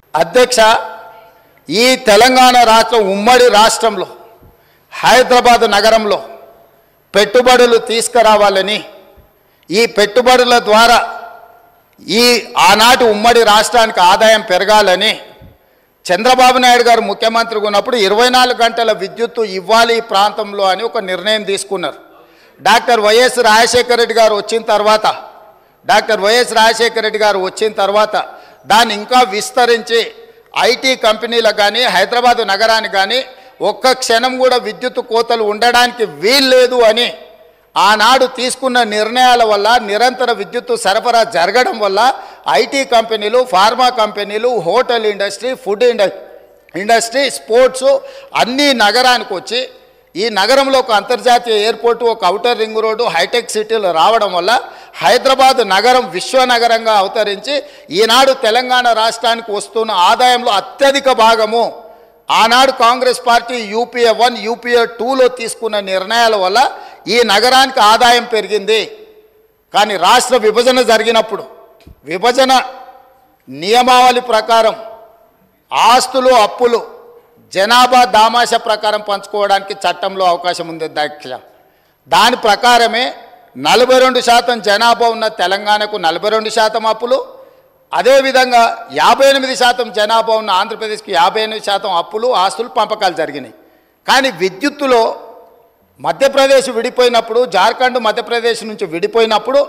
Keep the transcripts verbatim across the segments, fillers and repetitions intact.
అధ్యక్ష, ఈ తెలంగాణ రాష్ట్రం ఉమ్మడి రాష్ట్రంలో హైదరాబాద్ నగరంలో పెట్టుబడులు తీసుకురావాలని, ఈ పెట్టుబడుల ద్వారా ఈ ఆనాటి ఉమ్మడి రాష్ట్రానికి ఆదాయం పెరగాలని చంద్రబాబు నాయుడు గారు ముఖ్యమంత్రిగా ఉన్నప్పుడు ఇరవై నాలుగు గంటల విద్యుత్తు ఇవ్వాలి ఈ ప్రాంతంలో అని ఒక నిర్ణయం తీసుకున్నారు. డాక్టర్ వైఎస్ రాజశేఖర రెడ్డి గారు వచ్చిన తర్వాత డాక్టర్ వైఎస్ రాజశేఖర రెడ్డి గారు వచ్చిన తర్వాత దాన్ని ఇంకా విస్తరించి ఐటీ కంపెనీలకు కానీ హైదరాబాదు నగరానికి కానీ ఒక్క క్షణం కూడా విద్యుత్ కోతలు ఉండడానికి వీల్లేదు అని ఆనాడు తీసుకున్న నిర్ణయాల వల్ల నిరంతర విద్యుత్తు సరఫరా జరగడం వల్ల ఐటీ కంపెనీలు, ఫార్మా కంపెనీలు, hotel industry, food industry, sports అన్నీ నగరానికి వచ్చి ఈ నగరంలో ఒక అంతర్జాతీయ ఎయిర్పోర్టు, ఒక ఔటర్ రింగ్ రోడ్డు, హైటెక్ సిటీలు రావడం వల్ల హైదరాబాద్ నగరం విశ్వనగరంగా అవతరించి ఈనాడు తెలంగాణ రాష్ట్రానికి వస్తున్న ఆదాయంలో అత్యధిక భాగము ఆనాడు Congress party UPA one UPA టూలో తీసుకున్న నిర్ణయాల వల్ల ఈ నగరానికి ఆదాయం పెరిగింది. కానీ రాష్ట్ర విభజన జరిగినప్పుడు విభజన నియమావళి ప్రకారం ఆస్తులు, అప్పులు జనాభా దామాష ప్రకారం పంచుకోవడానికి చట్టంలో అవకాశం ఉంది అధ్యక్ష. దాని ప్రకారమే నలభై రెండు శాతం జనాభా ఉన్న తెలంగాణకు నలభై రెండు శాతం అప్పులు, అదేవిధంగా యాభై ఎనిమిది శాతం జనాభా ఉన్న ఆంధ్రప్రదేశ్కి యాభై ఎనిమిది శాతం అప్పులు, ఆస్తులు పంపకాలు జరిగినాయి. కానీ విద్యుత్తులో మధ్యప్రదేశ్ విడిపోయినప్పుడు, జార్ఖండ్ మధ్యప్రదేశ్ నుంచి విడిపోయినప్పుడు,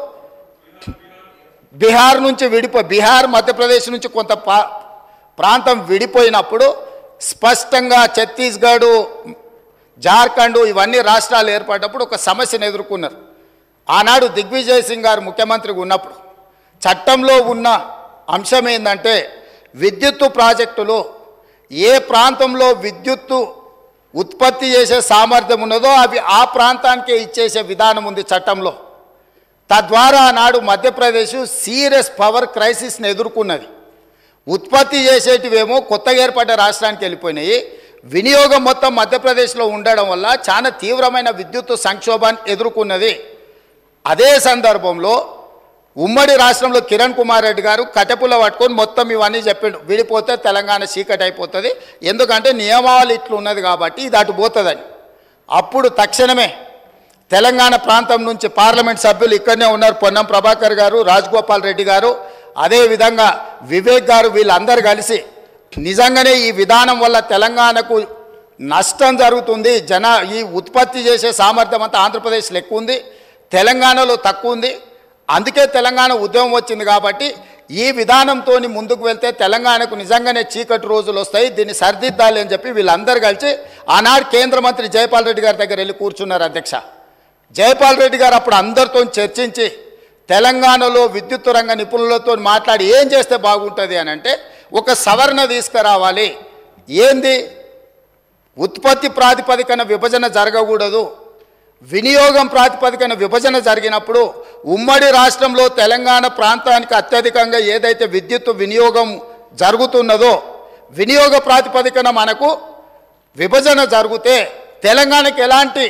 బీహార్ నుంచి విడిపో బీహార్ మధ్యప్రదేశ్ నుంచి కొంత ప్రాంతం విడిపోయినప్పుడు స్పష్టంగా ఛత్తీస్గఢ్, జార్ఖండ్ ఇవన్నీ రాష్ట్రాలు ఏర్పడినప్పుడు ఒక సమస్యను ఎదుర్కొన్నారు. ఆనాడు దిగ్విజయ్ సింగ్ గారు ముఖ్యమంత్రిగా ఉన్నప్పుడు చట్టంలో ఉన్న అంశం ఏంటంటే విద్యుత్తు ప్రాజెక్టులు ఏ ప్రాంతంలో విద్యుత్తు ఉత్పత్తి చేసే సామర్థ్యం ఉన్నదో అవి ఆ ప్రాంతానికే ఇచ్చేసే విధానం ఉంది చట్టంలో. తద్వారా ఆనాడు మధ్యప్రదేశ్ సీరియస్ పవర్ క్రైసిస్ని ఎదుర్కొన్నది. ఉత్పత్తి చేసేటివేమో కొత్తగా ఏర్పడ్డ రాష్ట్రానికి వెళ్ళిపోయినాయి. వినియోగం మొత్తం మధ్యప్రదేశ్లో ఉండడం వల్ల చాలా తీవ్రమైన విద్యుత్తు సంక్షోభాన్ని ఎదుర్కొన్నది. అదే సందర్భంలో ఉమ్మడి రాష్ట్రంలో కిరణ్ కుమార్ రెడ్డి గారు కటెపుల పట్టుకొని మొత్తం ఇవన్నీ చెప్పిండు, విడిపోతే తెలంగాణ చీకటి అయిపోతుంది, ఎందుకంటే నియమావళి ఇట్లు ఉన్నది కాబట్టి ఇది అటు పోతుందని. అప్పుడు తక్షణమే తెలంగాణ ప్రాంతం నుంచి పార్లమెంట్ సభ్యులు ఇక్కడనే ఉన్నారు, పొన్నం ప్రభాకర్ గారు, రాజగోపాల్ రెడ్డి గారు, అదేవిధంగా వివేక్ గారు, వీళ్ళందరూ కలిసి నిజంగానే ఈ విధానం వల్ల తెలంగాణకు నష్టం జరుగుతుంది, జన ఈ ఉత్పత్తి చేసే సామర్థ్యం అంతా ఆంధ్రప్రదేశ్లో ఎక్కువ ఉంది, తెలంగాణలో తక్కువ ఉంది, అందుకే తెలంగాణ ఉద్యమం వచ్చింది కాబట్టి ఈ విధానంతో ముందుకు వెళ్తే తెలంగాణకు నిజంగానే చీకటి రోజులు వస్తాయి, దీన్ని సరిదిద్దాలి అని చెప్పి వీళ్ళందరూ కలిసి ఆనాడు కేంద్ర మంత్రి జైపాల్ రెడ్డి గారి దగ్గర వెళ్ళి కూర్చున్నారు అధ్యక్ష. జైపాల్ రెడ్డి గారు అప్పుడు అందరితో చర్చించి తెలంగాణలో విద్యుత్ రంగ నిపుణులతో మాట్లాడి ఏం చేస్తే బాగుంటుంది అని అంటే ఒక సవరణ తీసుకురావాలి. ఏంది? ఉత్పత్తి ప్రాతిపదికన విభజన జరగకూడదు, వినియోగం ప్రాతిపదికన విభజన జరిగినప్పుడు ఉమ్మడి రాష్ట్రంలో తెలంగాణ ప్రాంతానికి అత్యధికంగా ఏదైతే విద్యుత్ వినియోగం జరుగుతున్నదో వినియోగ ప్రాతిపదికన మనకు విభజన జరిగితే తెలంగాణకి ఎలాంటి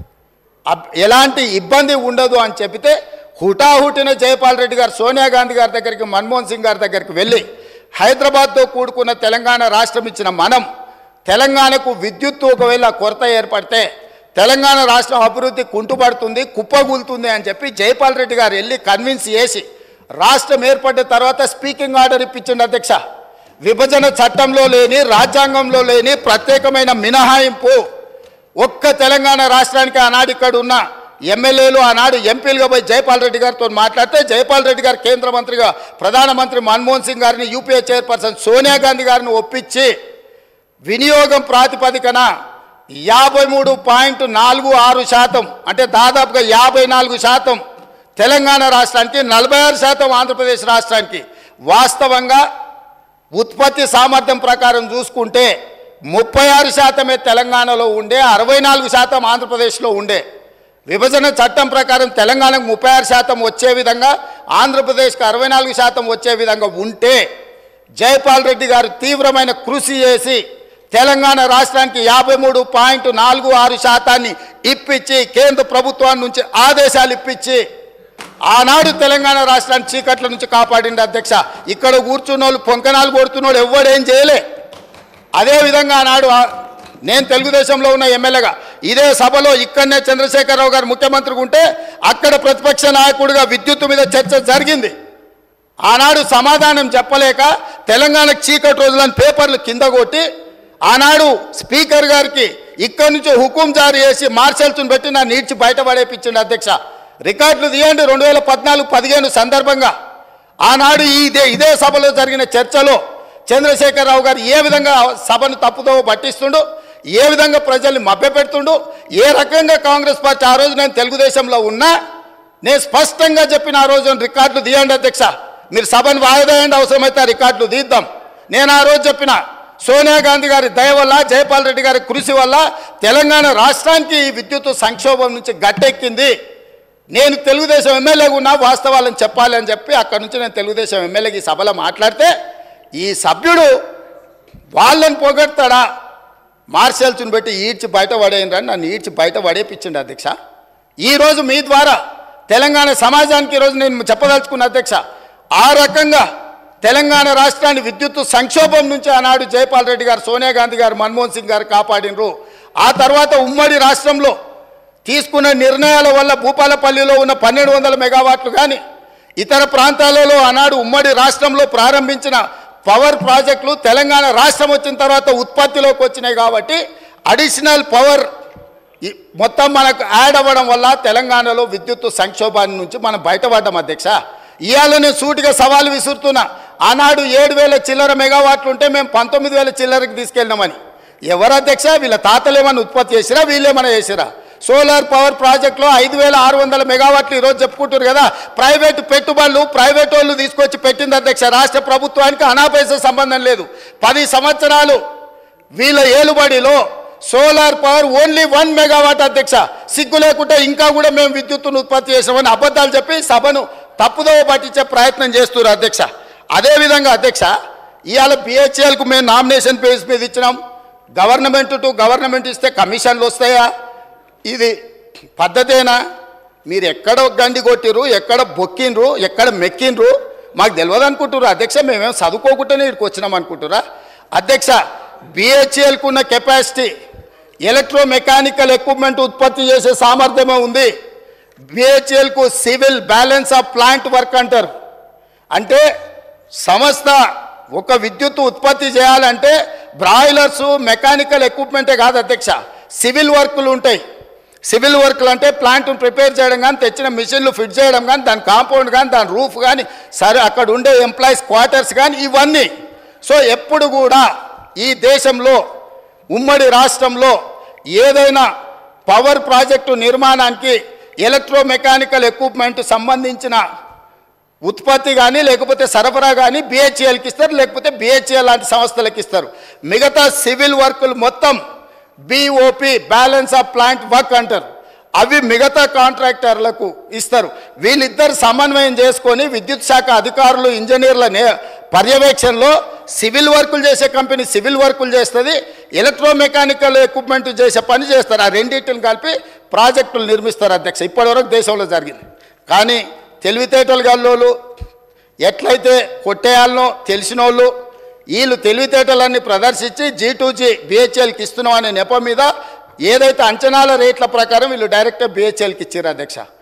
ఎలాంటి ఇబ్బంది ఉండదు అని చెబితే హుటాహుటిన జైపాల్ రెడ్డి గారు సోనియా గాంధీ గారి దగ్గరికి, మన్మోహన్ సింగ్ గారి దగ్గరికి వెళ్ళి హైదరాబాద్తో కూడుకున్న తెలంగాణ రాష్ట్రం ఇచ్చిన మనం తెలంగాణకు విద్యుత్తు ఒకవేళ కొరత ఏర్పడితే తెలంగాణ రాష్ట్రం అభివృద్ధి కుంటుపడుతుంది, కుప్పగూలుతుంది అని చెప్పి జైపాల్ రెడ్డి గారు వెళ్ళి కన్విన్స్ చేసి రాష్ట్రం ఏర్పడిన తర్వాత స్పీకింగ్ ఆర్డర్ ఇప్పించండి అధ్యక్ష. విభజన చట్టంలో లేని, రాజ్యాంగంలో లేని ప్రత్యేకమైన మినహాయింపు ఒక్క తెలంగాణ రాష్ట్రానికి ఆనాడు ఇక్కడ ఉన్న ఎమ్మెల్యేలు ఆనాడు ఎంపీలుగా పోయి జైపాల్ రెడ్డి గారితో మాట్లాడితే జైపాల్ రెడ్డి గారు కేంద్ర మంత్రిగా ప్రధానమంత్రి మన్మోహన్ సింగ్ గారిని, యూపీఏ చైర్పర్సన్ సోనియా గాంధీ గారిని ఒప్పించి వినియోగం ప్రాతిపదికన యాభై మూడు పాయింట్ నాలుగు ఆరు శాతం అంటే దాదాపుగా యాభై నాలుగు శాతం తెలంగాణ రాష్ట్రానికి, నలభై ఆరు శాతం ఆంధ్రప్రదేశ్ రాష్ట్రానికి. వాస్తవంగా ఉత్పత్తి సామర్థ్యం ప్రకారం చూసుకుంటే ముప్పై ఆరు శాతమే తెలంగాణలో ఉండే, అరవై నాలుగు శాతం ఆంధ్రప్రదేశ్లో ఉండే. విభజన చట్టం ప్రకారం తెలంగాణకు ముప్పై ఆరు శాతం వచ్చే విధంగా, ఆంధ్రప్రదేశ్కి అరవై నాలుగు శాతం వచ్చే విధంగా ఉంటే జైపాల్ రెడ్డి గారు తీవ్రమైన కృషి చేసి తెలంగాణ రాష్ట్రానికి యాభై మూడు పాయింట్ నాలుగు ఆరు శాతాన్ని ఇప్పించి కేంద్ర ప్రభుత్వం నుంచి ఆదేశాలు ఇప్పించి ఆనాడు తెలంగాణ రాష్ట్రాన్ని చీకట్ల నుంచి కాపాడింది అధ్యక్ష. ఇక్కడ కూర్చున్న వాళ్ళు పొంకనాలు కొడుతున్నోడు ఎవడేం చేయలే. అదేవిధంగా ఆనాడు నేను తెలుగుదేశంలో ఉన్న ఎమ్మెల్యేగా ఇదే సభలో ఇక్కడనే చంద్రశేఖరరావు గారు ముఖ్యమంత్రిగా ఉంటే అక్కడ ప్రతిపక్ష నాయకుడిగా విద్యుత్ మీద చర్చ జరిగింది. ఆనాడు సమాధానం చెప్పలేక తెలంగాణకు చీకటి రోజులని పేపర్లు కింద కొట్టి ఆనాడు స్పీకర్ గారికి ఇక్కడి నుంచి హుకుం జారీ చేసి మార్షల్స్ను పెట్టి నా నీడ్చి బయటపడేపించింది అధ్యక్ష. రికార్డులు తీయండి. రెండు వేల పద్నాలుగు పదిహేను సందర్భంగా ఆనాడు ఇదే ఇదే సభలో జరిగిన చర్చలో చంద్రశేఖరరావు గారు ఏ విధంగా సభను తప్పుదో పట్టిస్తుండు, ఏ విధంగా ప్రజల్ని మభ్యపెడుతుండు, ఏ రకంగా కాంగ్రెస్ పార్టీ ఆ రోజు నేను తెలుగుదేశంలో ఉన్నా నేను స్పష్టంగా చెప్పిన ఆ రోజు రికార్డులు తీయండి అధ్యక్ష, మీరు సభను వాయిదాయండి, అవసరమైతే ఆ రికార్డులు తీద్దాం. నేను ఆ రోజు చెప్పిన సోనియా గాంధీ గారి దయ వల్ల జయపాల్ రెడ్డి గారి కృషి వల్ల తెలంగాణ రాష్ట్రానికి విద్యుత్ సంక్షోభం నుంచి గట్టెక్కింది. నేను తెలుగుదేశం ఎమ్మెల్యేగా ఉన్నా వాస్తవాలను చెప్పాలి అని చెప్పి అక్కడి నుంచి నేను తెలుగుదేశం ఎమ్మెల్యేకి సభలో మాట్లాడితే ఈ సభ్యుడు వాళ్ళని పొగడతాడా, మార్షల్స్ని పెట్టి ఈడ్చి బయట పడేయండి, నన్ను ఈడ్చి బయట పడేపించండి అధ్యక్ష. ఈరోజు మీ ద్వారా తెలంగాణ సమాజానికి ఈరోజు నేను చెప్పదలుచుకున్న అధ్యక్ష, ఆ రకంగా తెలంగాణ రాష్ట్రాన్ని విద్యుత్ సంక్షోభం నుంచి ఆనాడు జయపాల్ రెడ్డి గారు, సోనియా గాంధీ గారు, మన్మోహన్ సింగ్ గారు కాపాడినరు. ఆ తర్వాత ఉమ్మడి రాష్ట్రంలో తీసుకున్న నిర్ణయాల వల్ల భూపాలపల్లిలో ఉన్న పన్నెండు వందల మెగావాట్లు కానీ ఇతర ప్రాంతాలలో ఆనాడు ఉమ్మడి రాష్ట్రంలో ప్రారంభించిన పవర్ ప్రాజెక్టులు తెలంగాణ రాష్ట్రం వచ్చిన తర్వాత ఉత్పత్తిలోకి వచ్చినాయి. కాబట్టి అడిషనల్ పవర్ మొత్తం మనకు యాడ్ అవ్వడం వల్ల తెలంగాణలో విద్యుత్ సంక్షోభాన్ని నుంచి మనం బయటపడ్డాం అధ్యక్ష. ఇవాళ నేను సూటిగా సవాలు విసురుతున్నా. ఆనాడు ఏడు వేల చిల్లర మెగావాట్లు ఉంటే మేము పంతొమ్మిది వేల చిల్లరకి తీసుకెళ్ళినామని. ఎవరు అధ్యక్ష? వీళ్ళ తాతలు ఏమన్నా ఉత్పత్తి చేసిరా, వీళ్ళేమన్నా చేసిరా? సోలార్ పవర్ ప్రాజెక్టులో ఐదు వేల ఆరు వందల మెగావాట్లు ఈరోజు చెప్పుకుంటారు కదా. ప్రైవేటు పెట్టుబడులు ప్రైవేట్ వాళ్ళు తీసుకొచ్చి పెట్టింది అధ్యక్ష. రాష్ట్ర ప్రభుత్వానికి అనాపైస సంబంధం లేదు. పది సంవత్సరాలు వీళ్ళ ఏలుబడిలో solar power only one megawatt అధ్యక్ష. సిగ్గు లేకుంటే ఇంకా కూడా మేము విద్యుత్తును ఉత్పత్తి చేసామని అబద్ధాలు చెప్పి సభను తప్పుదోవ పట్టించే ప్రయత్నం చేస్తున్నారు అధ్యక్ష. అదేవిధంగా అధ్యక్ష, ఇవాళ బిహెచ్ఎల్కు మేము నామినేషన్ పేజ్ మీద ఇచ్చినాం. గవర్నమెంట్ టు గవర్నమెంట్ ఇస్తే కమిషన్లు వస్తాయా? ఇది పద్ధతేనా? మీరు ఎక్కడ గండి కొట్టిరు, ఎక్కడ బొక్కిండ్రు, ఎక్కడ మెక్కిండ్రు మాకు తెలియదు అనుకుంటున్నారు అధ్యక్ష. మేమేం చదువుకోకుండానే ఇక్కడికి వచ్చినాం అనుకుంటురా అధ్యక్ష? బిహెచ్ఎల్కు ఉన్న కెపాసిటీ ఎలక్ట్రో మెకానికల్ ఎక్విప్మెంట్ ఉత్పత్తి చేసే సామర్థ్యమే ఉంది. బిహెచ్ఎల్కు civil balance of plant work అంటారు. అంటే సంస్థ ఒక విద్యుత్ ఉత్పత్తి చేయాలంటే బ్రాయిలర్స్ మెకానికల్ ఎక్విప్మెంటే కాదు అధ్యక్ష, సివిల్ వర్కులు ఉంటాయి. సివిల్ వర్క్లు అంటే ప్లాంట్ను ప్రిపేర్ చేయడం కానీ, తెచ్చిన మిషన్లు ఫిట్ చేయడం కానీ, దాని కాంపౌండ్ కానీ, దాని రూఫ్ కానీ, సరే అక్కడ ఉండే ఎంప్లాయీస్ క్వార్టర్స్ కానీ, ఇవన్నీ. సో ఎప్పుడు కూడా ఈ దేశంలో ఉమ్మడి రాష్ట్రంలో ఏదైనా పవర్ ప్రాజెక్టు నిర్మాణానికి ఎలక్ట్రో మెకానికల్ ఎక్విప్మెంట్ సంబంధించిన ఉత్పత్తి కానీ లేకపోతే సరఫరా కానీ బిహెచ్ఎల్కి ఇస్తారు, లేకపోతే బిహెచ్ఎల్ లాంటి సంస్థలకు ఇస్తారు. మిగతా సివిల్ వర్కులు మొత్తం BOP balance of plant work అంటారు. అవి మిగతా కాంట్రాక్టర్లకు ఇస్తారు. వీళ్ళిద్దరు సమన్వయం చేసుకొని విద్యుత్ శాఖ అధికారులు ఇంజనీర్ల పర్యవేక్షణలో సివిల్ వర్కులు చేసే కంపెనీ సివిల్ వర్కులు చేస్తుంది, ఎలక్ట్రో మెకానికల్ ఎక్విప్మెంట్ చేసే పని చేస్తారు. ఆ రెండింటిని కలిపి ప్రాజెక్టులు నిర్మిస్తారు అధ్యక్ష. ఇప్పటివరకు దేశంలో జరిగింది. కానీ తెలివితేటలు గల్లోళ్ళు ఎట్లయితే కొట్టేయాలనో తెలిసిన వాళ్ళు వీళ్ళు తెలివితేటలన్నీ ప్రదర్శించి జీ టూ జీ బిహెచ్ఎల్కి ఇస్తున్నాం అనే నెపం మీద ఏదైతే అంచనాల రేట్ల ప్రకారం వీళ్ళు డైరెక్ట్గా బిహెచ్ఎల్కి ఇచ్చారు అధ్యక్ష.